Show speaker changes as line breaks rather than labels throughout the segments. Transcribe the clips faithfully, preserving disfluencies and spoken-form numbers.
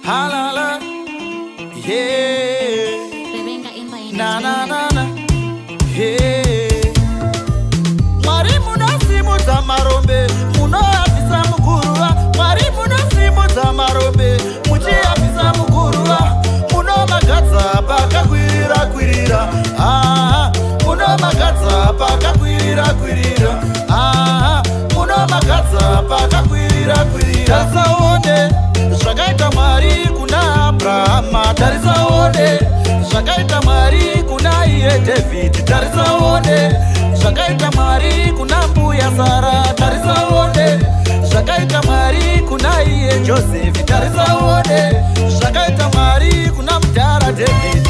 halala, yeah, na na na na, yeah. Mwari munosimudza marombe, munoapisa muguruva. Mwari munosimudza marombe, muchiapisa muguruva. Munomagadza pakakwirira kwirira, ah, munomagadza pakakwirira kwirira, ah, munomagadza pakakwirira kwirira. Tarisaone zvakaita Mwari kuna Abrahama, tarisaone zvakaita Mwari kuna iye David, tarisaone zvakaita Mwari kuna mbuya Sara, tarisaone zvakaita Mwari kuna iye Joseph, tarisaone zvakaita Mwari kuna mudhara David.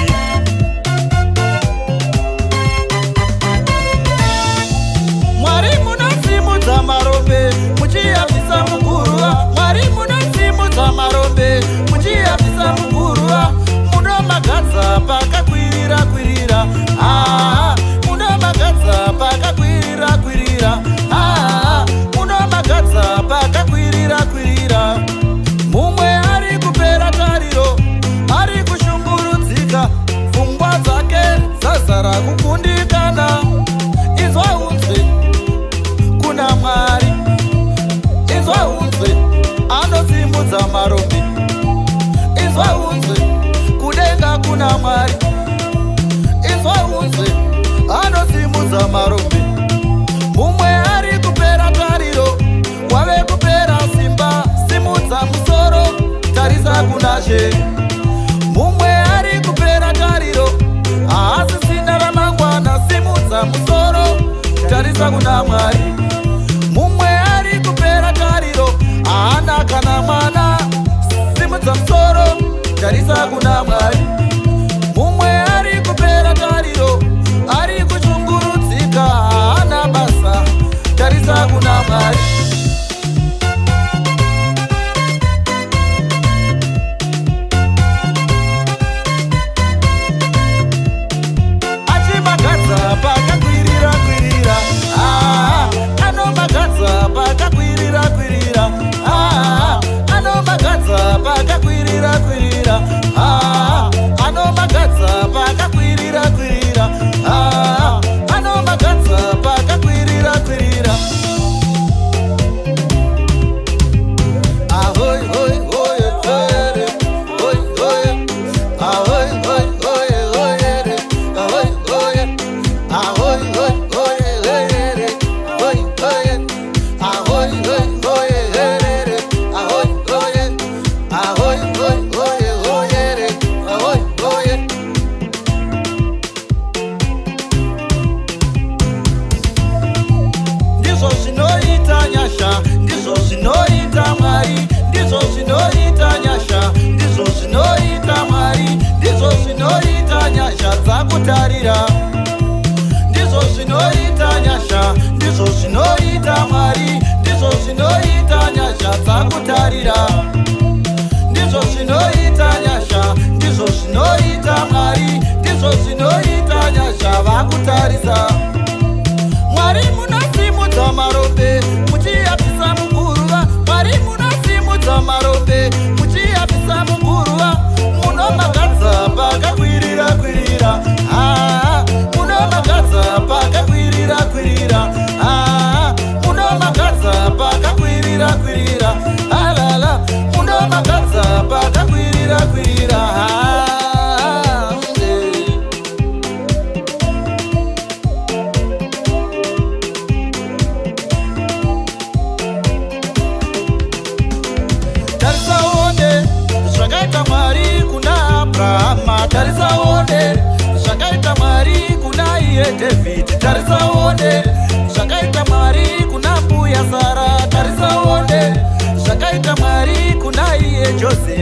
Mwari munosimudza marombe, muchiapisa muguruva. Mwari munosimudza marombe, muchiapisa muguruva. Munomagadza pakakwirira kwirira, ah, munomagadza pakakwirira kwirira, ah, munomagadza pakakwirira kwirira. Mumwe ari kupera tariro, ari kushungurudzika, pfungwa dzake dzazara kukundikana. Inzwa unzwe kuna Mwari, inzwa unzwe anosimudza marombe, inzwa unzwe kudenga kuna Mwari, inzwa unzwe anosimudza marombe. Mumwe ari kupera tariro, wave kupera simba, simudza musoro, tarisa kuna She. Mumwe ari kupera tariro, haasisina ramangwana, simudza musoro, tarisa kuna Mwari. Mumwe ari kupera tariro, haana kana mwana, simudza musoro, tarisa kuna Mwari. Mumwe ari kupera tariro, ari kushungurudzika, haana basa, tarisa kuna Mwari. Achimagadza pakakwirira kwirira, ah, anomagadza pakakwirira kwirira, ah, anomagadza pakakwirira kwirira, ah, anomagadza pakakwirira kwirira, ah, anomagadza pakakwirira kwirira. Ahoy hoy hoy hoy hoy hoy, ahoy hoy hoy hoy ahoy hoy, ahoy hoy hoy hoy hoy, ahoy hoy hoy ahoy hoy, ahoy hoy hoy ahoy hoy. Ndizvo zvinoita nyasha, ndizvo zvinoita Mwari, ndizvo zvinoita nyasha, ndizvo zvinoita Mwari, ndizvo zvinoita nyasha dzakutarira. Ndizvo zvinoita nyasha, ndizvo zvinoita Mwari, ndizvo zvinoita nyasha dzakutarira. Ndizvo zvinoita nyasha, ndizvo zvinoita Mwari, ndizvo zvinoita nyasha vakutarisa. Mwari munosimudza marombe, muchiapisa muguruva. Mwari munosimudza marombe, muchiapisa muguruva. Munomagadza pakakwirira kwirira, ah, munomagadza pakakwirira kwirira, ah, munomagadza pakakwirira kwirira, alala, munomagadza pakakwirira kwirira, ah, eh. Tarisaone zvakaita Mwari kuna Abrahama, tarisaone zvakaita Mwari kuna iye David, tarisaone zvakaita Mwari kuna mbuya Sara, tarisaone zvakaita Mwari kuna iye Joseph.